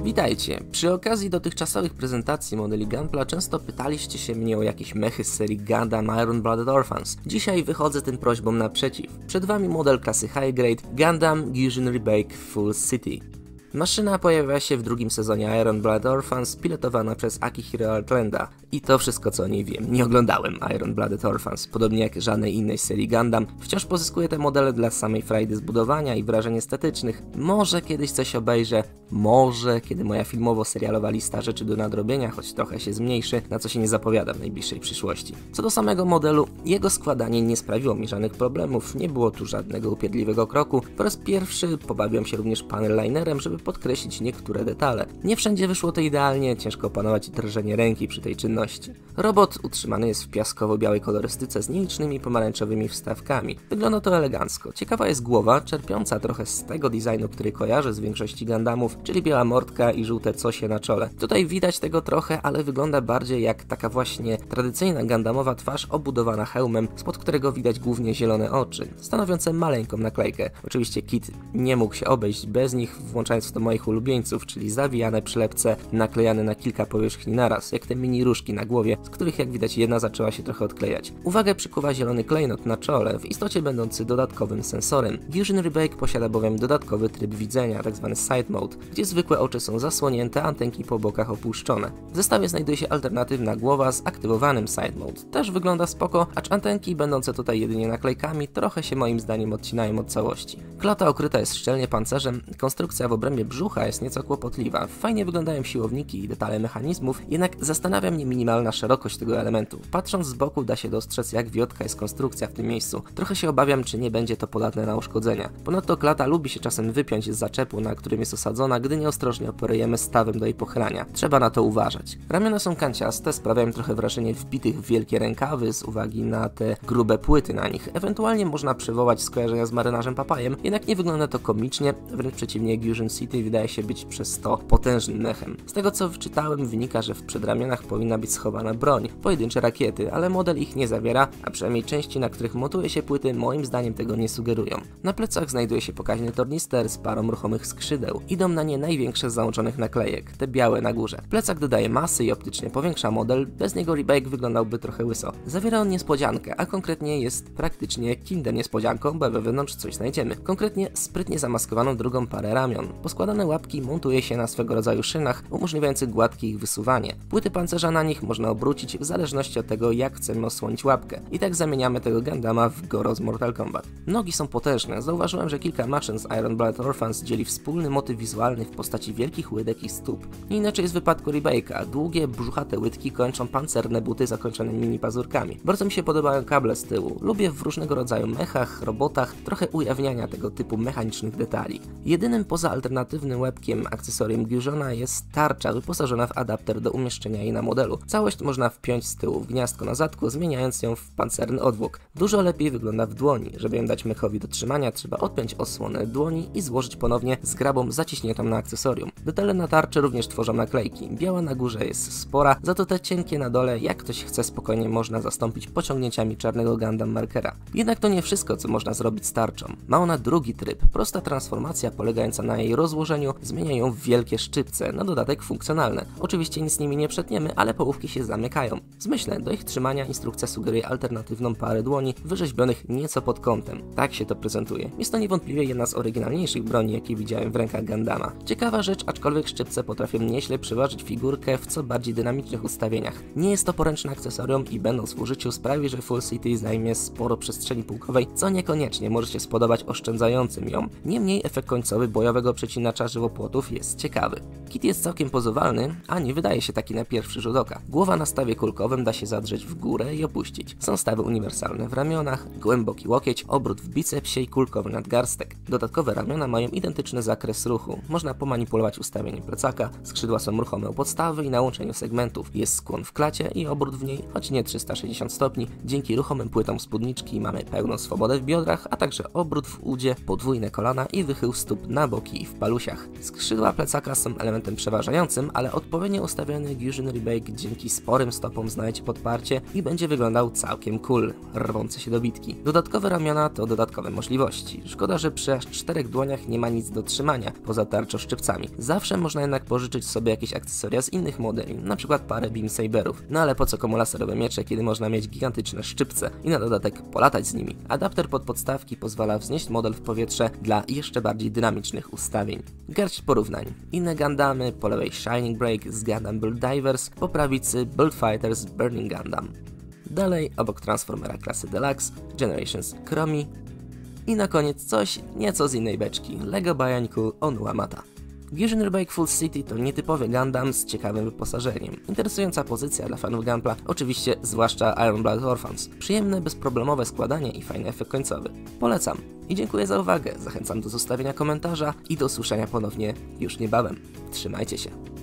Witajcie! Przy okazji dotychczasowych prezentacji modeli Gunpla często pytaliście się mnie o jakieś mechy z serii Gundam Iron Blooded Orphans. Dzisiaj wychodzę tym prośbom naprzeciw. Przed wami model klasy High Grade Gundam Gyujin Rebake Full City. Maszyna pojawia się w drugim sezonie Iron Blooded Orphans, pilotowana przez Akihiro Artlanda. I to wszystko, co o niej wiem. Nie oglądałem Iron Blooded Orphans, podobnie jak żadnej innej serii Gundam. Wciąż pozyskuję te modele dla samej frajdy zbudowania i wrażeń estetycznych. Może kiedyś coś obejrzę, może kiedy moja filmowo-serialowa lista rzeczy do nadrobienia choć trochę się zmniejszy, na co się nie zapowiada w najbliższej przyszłości. Co do samego modelu, jego składanie nie sprawiło mi żadnych problemów, nie było tu żadnego upierdliwego kroku. Po raz pierwszy pobawiłem się również panel linerem, żeby podkreślić niektóre detale. Nie wszędzie wyszło to idealnie, ciężko opanować drżenie ręki przy tej czynności. Robot utrzymany jest w piaskowo-białej kolorystyce z nielicznymi pomarańczowymi wstawkami. Wygląda to elegancko. Ciekawa jest głowa, czerpiąca trochę z tego designu, który kojarzę z większości Gundamów, czyli biała mordka i żółte cosie na czole. Tutaj widać tego trochę, ale wygląda bardziej jak taka właśnie tradycyjna Gundamowa twarz obudowana hełmem, spod którego widać głównie zielone oczy, stanowiące maleńką naklejkę. Oczywiście Kit nie mógł się obejść bez nich, włączając w to moich ulubieńców, czyli zawijane przylepce naklejane na kilka powierzchni naraz, jak te mini różki na głowie, z których jak widać jedna zaczęła się trochę odklejać. Uwagę przykuwa zielony klejnot na czole, w istocie będący dodatkowym sensorem. Gyujin Rebake posiada bowiem dodatkowy tryb widzenia, tzw. Side Mode, gdzie zwykłe oczy są zasłonięte, antenki po bokach opuszczone. W zestawie znajduje się alternatywna głowa z aktywowanym Side Mode. Też wygląda spoko, acz antenki będące tutaj jedynie naklejkami trochę się moim zdaniem odcinają od całości. Klata okryta jest szczelnie pancerzem, konstrukcja w obrębie brzucha jest nieco kłopotliwa. Fajnie wyglądają siłowniki i detale mechanizmów, jednak zastanawia mnie minimalna szerokość tego elementu. Patrząc z boku da się dostrzec, jak wiotka jest konstrukcja w tym miejscu. Trochę się obawiam, czy nie będzie to podatne na uszkodzenia. Ponadto klata lubi się czasem wypiąć z zaczepu, na którym jest osadzona, gdy nieostrożnie operujemy stawem do jej pochylania. Trzeba na to uważać. Ramiona są kanciaste, sprawiają trochę wrażenie wbitych w wielkie rękawy z uwagi na te grube płyty na nich. Ewentualnie można przywołać skojarzenia z marynarzem Papajem, jednak nie wygląda to komicznie, wręcz przeciwnie, Gyujin City wydaje się być przez to potężnym mechem. Z tego co wyczytałem, wynika, że w przedramionach powinna być schowana broń, pojedyncze rakiety, ale model ich nie zawiera, a przynajmniej części, na których montuje się płyty, moim zdaniem tego nie sugerują. Na plecach znajduje się pokaźny tornister z parą ruchomych skrzydeł. Idą na nie największe z załączonych naklejek, te białe na górze. Plecak dodaje masy i optycznie powiększa model, bez niego Rebake wyglądałby trochę łyso. Zawiera on niespodziankę, a konkretnie jest praktycznie Kinder niespodzianką, bo wewnątrz coś znajdziemy. Konkretnie sprytnie zamaskowaną drugą parę ramion. Poskładane łapki montuje się na swego rodzaju szynach, umożliwiających gładkie ich wysuwanie. Płyty pancerza na nich można obrócić w zależności od tego, jak chcemy osłonić łapkę. I tak zamieniamy tego Gundama w Goro z Mortal Kombat. Nogi są potężne. Zauważyłem, że kilka maszyn z Iron Blooded Orphans dzieli wspólny motyw wizualny w postaci wielkich łydek i stóp. Nie inaczej jest w wypadku Rebake'a. Długie, brzuchate łydki kończą pancerne buty zakończone mini pazurkami. Bardzo mi się podobają kable z tyłu. Lubię w różnego rodzaju mechach, robotach trochę ujawniania tego typu mechanicznych detali. Jedynym poza alternatywnym łebkiem akcesorium Gyujona jest tarcza wyposażona w adapter do umieszczenia jej na modelu. Całość można wpiąć z tyłu w gniazdko na zadku, zmieniając ją w pancerny odwłok. Dużo lepiej wygląda w dłoni. Żeby ją dać mechowi do trzymania, trzeba odpiąć osłonę dłoni i złożyć ponownie zgrabą zaciśniętą na akcesorium. Detale na tarczy również tworzą naklejki. Biała na górze jest spora, za to te cienkie na dole, jak ktoś chce, spokojnie można zastąpić pociągnięciami czarnego Gundam markera. Jednak to nie wszystko, co można zrobić z tarczą. Ma ona drugi tryb. Prosta transformacja polegająca na jej rozłożeniu zmienia ją w wielkie szczypce, na dodatek funkcjonalne. Oczywiście nic z nimi nie przetniemy, ale połówki się zamykają. W zmyśle do ich trzymania instrukcja sugeruje alternatywną parę dłoni, wyrzeźbionych nieco pod kątem. Tak się to prezentuje. Jest to niewątpliwie jedna z oryginalniejszych broni, jakie widziałem w rękach Gundama. Ciekawa rzecz, aczkolwiek szczypce potrafią nieźle przeważyć figurkę w co bardziej dynamicznych ustawieniach. Nie jest to poręczne akcesorium i będąc w użyciu sprawi, że Full City zajmie sporo przestrzeni pułkowej, co niekoniecznie może się spodobać oszczędzającym ją. Niemniej efekt końcowy bojowego przecinacza żywopłotów jest ciekawy. Kit jest całkiem pozowalny, a nie wydaje się taki na pierwszy rzut oka. Głowa na stawie kulkowym da się zadrzeć w górę i opuścić. Są stawy uniwersalne w ramionach, głęboki łokieć, obrót w bicepsie i kulkowy nadgarstek. Dodatkowe ramiona mają identyczny zakres ruchu. Można pomanipulować ustawieniem plecaka, skrzydła są ruchome u podstawy i na łączeniu segmentów. Jest skłon w klacie i obrót w niej, choć nie 360 stopni. Dzięki ruchomym płytom spódniczki mamy pełną swobodę w biodrach, a także obrót w udzie, podwójne kolana i wychył stóp na boki i w palusiach. Skrzydła plecaka są elementem przeważającym, ale odpowiednio ustawiony Gyujin Rebake dzięki sporym stopom znajdzie podparcie i będzie wyglądał całkiem cool, rwący się do bitki. Dodatkowe ramiona to dodatkowe możliwości. Szkoda, że przy aż 4 dłoniach nie ma nic do trzymania, poza tarczoszczypcami. Zawsze można jednak pożyczyć sobie jakieś akcesoria z innych modeli, np. parę beam saberów. No ale po co komu laserowe miecze, kiedy można mieć gigantyczne szczypce i na dodatek polatać z nimi. Adapter pod podstawki pozwala wznieść model w powietrze dla jeszcze bardziej dynamicznych ustawień. Garść porównań. Inne Gundamy, po lewej Shining Break z Gundam Build Divers, po prawicy Build Fighters Burning Gundam. Dalej, obok Transformera klasy Deluxe, Generations Chromie i na koniec coś nieco z innej beczki, LEGO Bionicle Onuamata. Fusion Rebake Full City to nietypowy Gundam z ciekawym wyposażeniem. Interesująca pozycja dla fanów Gunpla, oczywiście zwłaszcza Iron Blood Orphans. Przyjemne, bezproblemowe składanie i fajny efekt końcowy. Polecam i dziękuję za uwagę, zachęcam do zostawienia komentarza i do usłyszenia ponownie już niebawem. Trzymajcie się.